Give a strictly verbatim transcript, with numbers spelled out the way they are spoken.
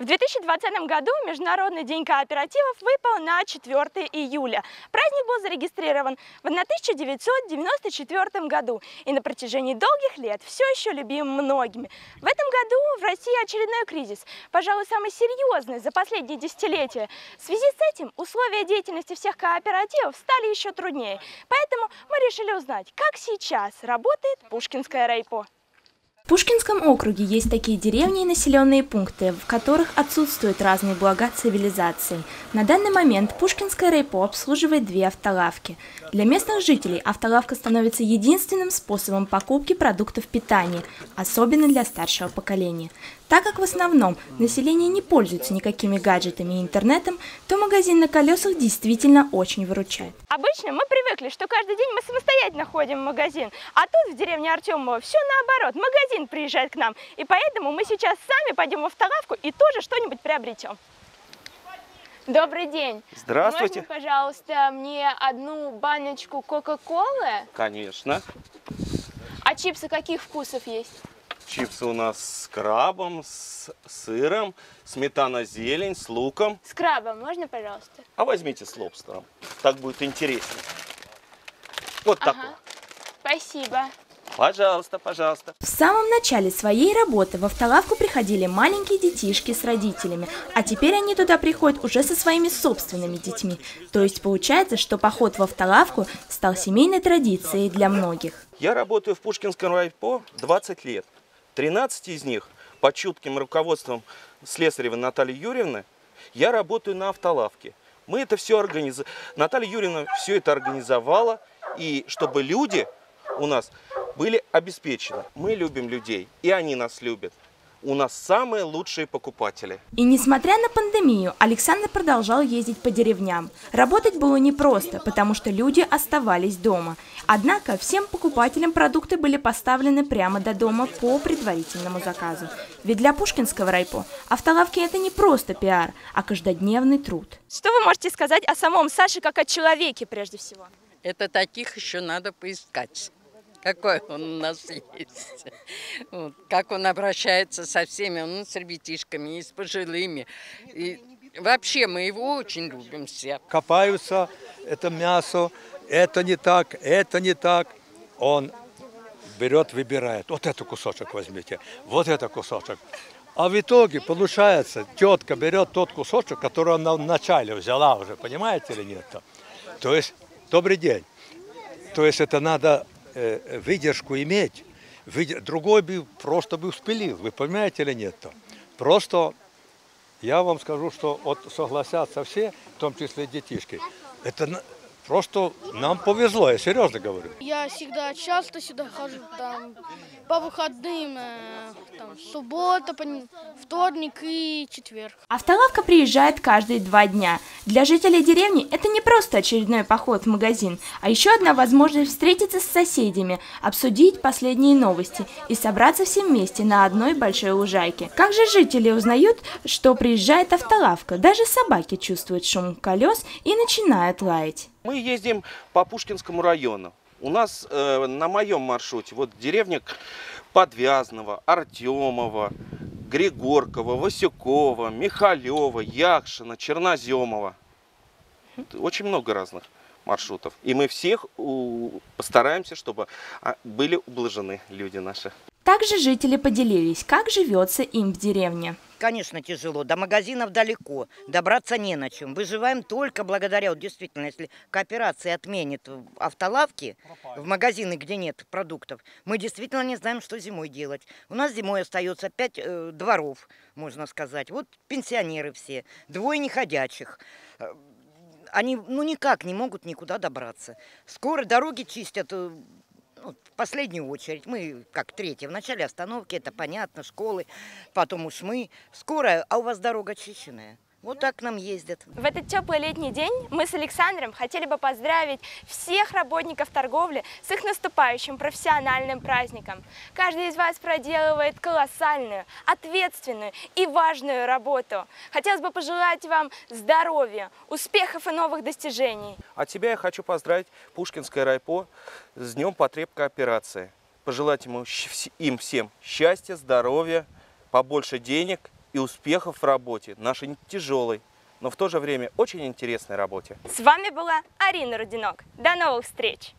две тысячи двадцатом году Международный день кооперативов выпал на четвёртое июля. Праздник был зарегистрирован в тысяча девятьсот девяносто четвёртом году и на протяжении долгих лет все еще любим многими. В этом году в России очередной кризис, пожалуй, самый серьезный за последние десятилетия. В связи с этим условия деятельности всех кооперативов стали еще труднее. Поэтому мы решили узнать, как сейчас работает Пушкинское райпо. В Пушкинском округе есть такие деревни и населенные пункты, в которых отсутствуют разные блага цивилизации. На данный момент Пушкинское райпо обслуживает две автолавки. Для местных жителей автолавка становится единственным способом покупки продуктов питания, особенно для старшего поколения. Так как в основном население не пользуется никакими гаджетами и интернетом, то магазин на колесах действительно очень выручает. Обычно мы привыкли, что каждый день мы самостоятельно ходим в магазин, а тут в деревне Артемова все наоборот, магазин приезжает к нам, и поэтому мы сейчас сами пойдем в автолавку и тоже что-нибудь приобретем. Добрый день. Здравствуйте. Можно, пожалуйста, мне одну баночку кока-колы? Конечно. А чипсы каких вкусов есть? Чипсы у нас с крабом, с сыром, сметана, зелень, с луком. С крабом можно, пожалуйста? А возьмите с лобстером. Так будет интереснее. Вот Ага. такой. Спасибо. Пожалуйста, пожалуйста. В самом начале своей работы в автолавку приходили маленькие детишки с родителями, а теперь они туда приходят уже со своими собственными детьми. То есть получается, что поход в автолавку стал семейной традицией для многих. Я работаю в Пушкинском райпо двадцать лет. тринадцать из них под чутким руководством Слесаревой Натальи Юрьевны я работаю на автолавке. Мы это все организовали. Наталья Юрьевна все это организовала, и чтобы люди у нас были обеспечены. Мы любим людей, и они нас любят. У нас самые лучшие покупатели. И несмотря на пандемию, Александр продолжал ездить по деревням. Работать было непросто, потому что люди оставались дома. Однако всем покупателям продукты были поставлены прямо до дома по предварительному заказу. Ведь для Пушкинского райпо автолавки это не просто пиар, а каждодневный труд. Что вы можете сказать о самом Саше как о человеке прежде всего? Это таких еще надо поискать. Какой он у нас есть. Вот. Как он обращается со всеми, он с ребятишками, и с пожилыми. И вообще мы его очень любим все. Копаются, это мясо, это не так, это не так. Он берет, выбирает. Вот этот кусочек возьмите, вот этот кусочек. А в итоге получается, тетка берет тот кусочек, который она вначале взяла уже, понимаете или нет? То есть, добрый день. То есть это надо выдержку иметь, другой бы просто бы спилил, вы понимаете или нет? Просто я вам скажу, что вот согласятся все, в том числе детишки, это просто нам повезло, я серьезно говорю. Я всегда часто сюда хожу, там, по выходным, там, суббота, вторник и четверг. Автолавка приезжает каждые два дня. Для жителей деревни это не просто очередной поход в магазин, а еще одна возможность встретиться с соседями, обсудить последние новости и собраться все вместе на одной большой лужайке. Как же жители узнают, что приезжает автолавка? Даже собаки чувствуют шум колес и начинают лаять. Мы ездим по Пушкинскому району. У нас э, на моем маршруте вот деревня Подвязного, Артемова, Григоркова, Васюкова, Михалева, Якшина, Черноземова. Очень много разных маршрутов. И мы всех у... постараемся, чтобы были ублажены люди наши. Также жители поделились, как живется им в деревне. Конечно, тяжело. До магазинов далеко. Добраться не на чем. Выживаем только благодаря, вот действительно, если кооперация отменит автолавки в магазины, где нет продуктов, мы действительно не знаем, что зимой делать. У нас зимой остается пять э, дворов, можно сказать. Вот пенсионеры все, двое неходячих. Они ну никак не могут никуда добраться. Скоро дороги чистят. Ну, в последнюю очередь, мы как третьи, в начале остановки, это понятно, школы, потом уж мы. Скоро, а у вас дорога очищенная. Вот так к нам ездят. В этот теплый летний день мы с Александром хотели бы поздравить всех работников торговли с их наступающим профессиональным праздником. Каждый из вас проделывает колоссальную, ответственную и важную работу. Хотелось бы пожелать вам здоровья, успехов и новых достижений. От тебя я хочу поздравить Пушкинское райпо с Днем потреб кооперации. Пожелать ему, им всем счастья, здоровья, побольше денег и успехов в работе, нашей тяжелой, но в то же время очень интересной работе. С вами была Арина Рудинок. До новых встреч!